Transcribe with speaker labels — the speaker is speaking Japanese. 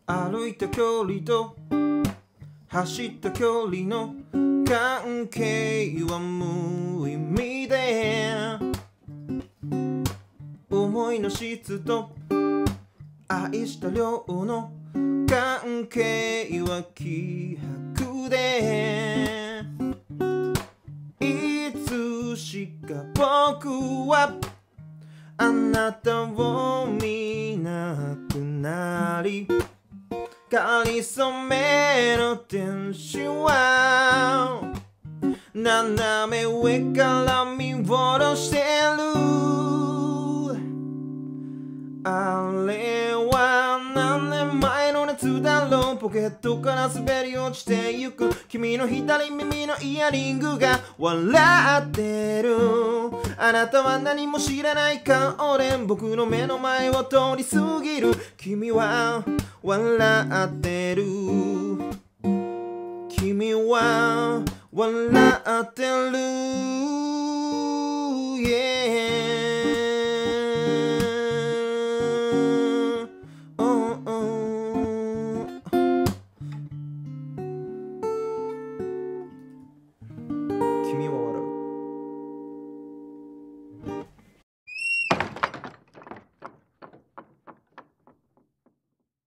Speaker 1: 歩いた距離と走った距離の関係は無意味で、思いの質と愛した量の関係は希薄で、いつしか僕はあなたを見なくなり、かりそめの天使は斜め上から見下ろしてる。あれは何年前の夏だろう。ポケットから滑り落ちてゆく君の左耳のイヤリングが笑ってる。あなたは何も知らない顔で僕の目の前を通り過ぎる。君は笑ってる。君は笑ってる。